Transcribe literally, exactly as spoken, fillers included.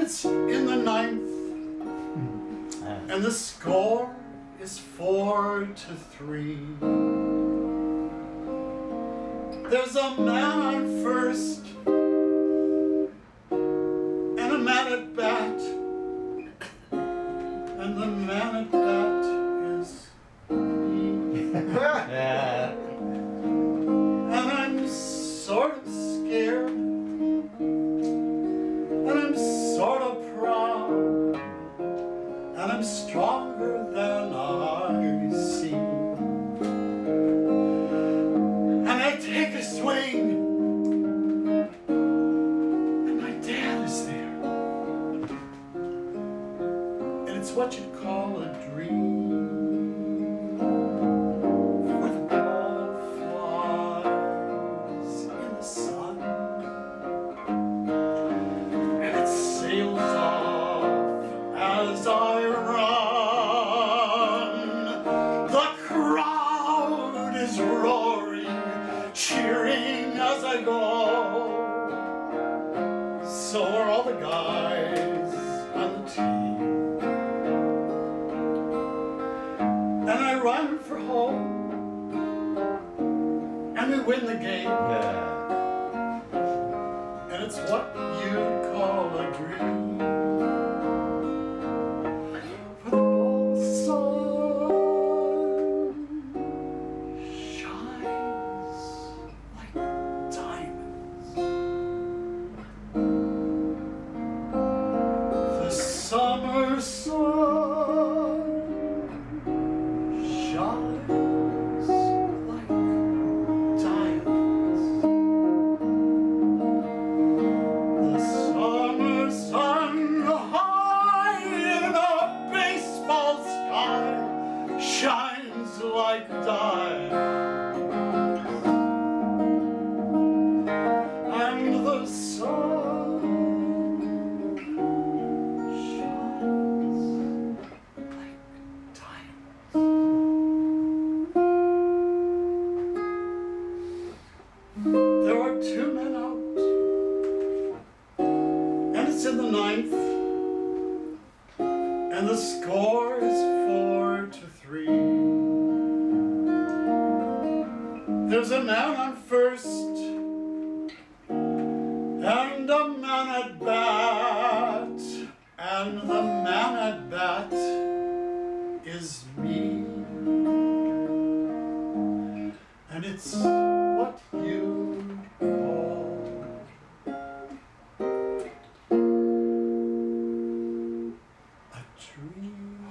it's in the ninth, and the score is four to three. There's a man on first, and a man at bat, and the man at bat is me. Yeah. And I'm sort of scared, and I'm sort of proud, and I'm stronger than I seem. And I take a swing, and my dad is there. And it's what you'd call a dream. For the ball flies in the sun, and it sails off as I run. The crowd is roaring, cheering as I go. So are all the guys on the team. And I run for home, and we win the game. Yeah. And it's what you'd call a dream. For the ball sun shines like diamonds. The summer sun shines like diamonds. The summer sun high in a baseball sky shines like diamonds. And the sun shines like diamonds. There are two men out, and it's in the ninth, and the score is four to three. There's a man on first, and a man at bat, and the man at bat is me. And it's what you call a dream.